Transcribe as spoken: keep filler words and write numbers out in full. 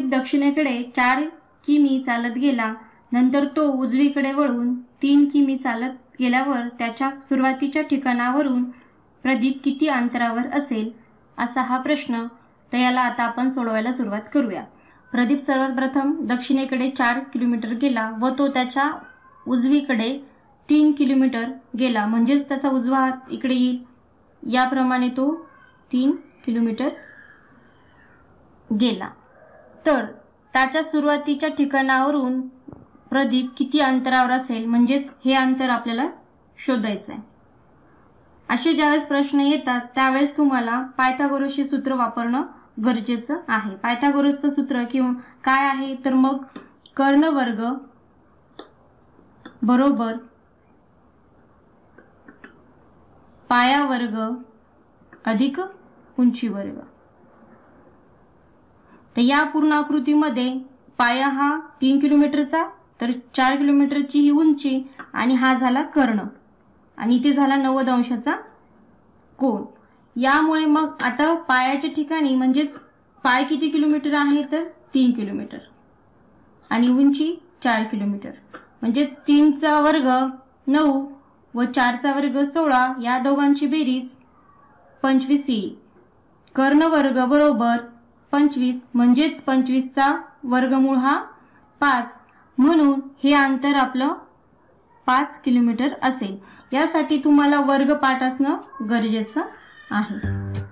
दक्षिणेकडे चार किमी चालत गेला. नंतर तो उजवीकडे वळून तीन किमी चालत गेल्यावर त्याच्या सुरुवातीच्या ठिकाणावरून प्रदीप किती अंतरावर असेल, असा हा प्रश्न. तर याला आता आपण सोडवायला सुरुवात करूया. प्रदीप सर्वप्रथम दक्षिणेकडे चार किलोमीटर गेला व तो त्याच्या उजवीकडे तीन किलोमीटर गेला, म्हणजेच त्याचा उजवा हात इकडे येईल. याप्रमाणे तो तीन किलोमीटर गेला. तर त्याच्या सुरुवातीच्या ठिकाणावरून प्रदीप किती अंतरावर असेल, म्हणजेच हे अंतर आपल्याला शोधायचं आहे. असे ज्यावेळेस प्रश्न येतात त्यावेळेस तुम्हाला पायथागोरसचे सूत्र वापरणं गरजेचं आहे. पायथागोरसचं सूत्र किंवा काय आहे तर मग कर्ण वर्ग बरोबर पाया वर्ग अधिक उंची वर्ग. तर या पूर्ण आकृतीमध्ये पाया हा तीन किलोमीटरचा, तर चार किलोमीटरची ही उंची आणि हा झाला कर्ण आणि इथे झाला नव्वद अंशाचा कोन. यामुळे मग आता पायाच्या ठिकाणी म्हणजेच पाय किती किलोमीटर आहे तर तीन किलोमीटर आणि उंची चार किलोमीटर, म्हणजे तीनचा वर्ग नऊ व चारचा वर्ग सोळा, या दोघांची बेरीज पंचवीस येईल. कर्ण वर्ग बरोबर पंचवीस, म्हणजेच पंचवीसचा वर्गमूळ हा पाच, म्हणून हे अंतर आपलं पाच किलोमीटर असेल. यासाठी तुम्हाला वर्ग पाठ असणं गरजेचं आहे.